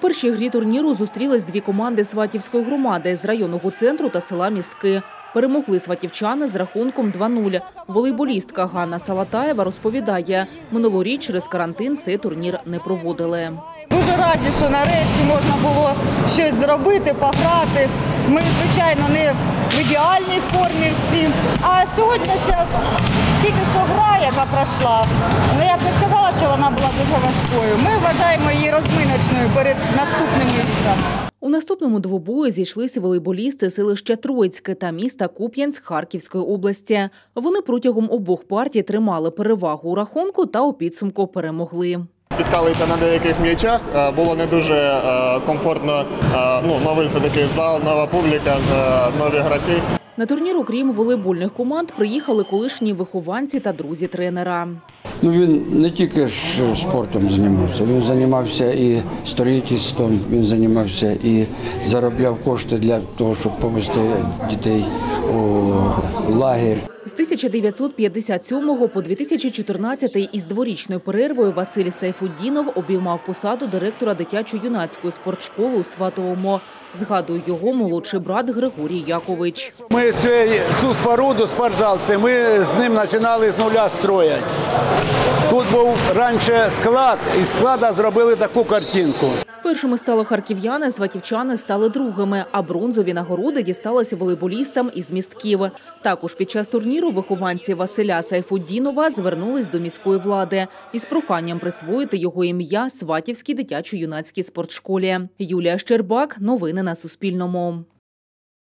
першій грі турніру зустрілись дві команди Сватівської громади з районного центру та села Містки. Перемогли сватівчани з рахунком 2-0. Волейболістка Ганна Салатаєва розповідає, минулоріч через карантин цей турнір не проводили. Дуже раді, що нарешті можна було щось зробити, пограти. Ми, звичайно, не в ідеальній формі всі. А сьогодні ще тільки що гра, яка пройшла, але я б не сказала, що вона була дуже важкою. Ми вважаємо її розминочною перед наступними іграми. У наступному двобої зійшлися волейболісти селища Троїцьке та міста Куп'янськ Харківської області. Вони протягом обох партій тримали перевагу у рахунку та у підсумку перемогли. Спіткалися на деяких м'ячах, було не дуже комфортно, новий все-таки зал, нова публіка, нові гравці. На турнір, окрім волейбольних команд, приїхали колишні вихованці та друзі тренера. Він не тільки спортом займався, він займався і строїтельством, він займався і заробляв кошти для того, щоб повезти дітей у лагерь. З 1957 по 2014 із дворічною перервою Василь Сайфуддінов обіймав посаду директора дитячо-юнацької спортшколи у Сватовому. Згадує його молодший брат Григорій Якович. Ми цю споруду, спортзал, ми з ним починали з нуля строїти. Тут був раніше склад, і з складу зробили таку картинку. Першими стали харків'яни, сватівчани стали другими, а бронзові нагороди дісталися волейболістам із Містків. Також під час турніру вихованці Василя Сайфуддінова звернулись до міської влади із проханням присвоїти його ім'я Сватівській дитячо-юнацькій спортшколі. Юлія Щербак. Новини на Суспільному.